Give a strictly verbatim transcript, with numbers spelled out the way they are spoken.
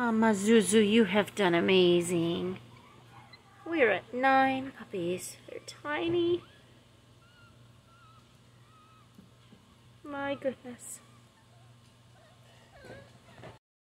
Mama ZuZu, you have done amazing. We're at nine puppies. They're tiny. My goodness.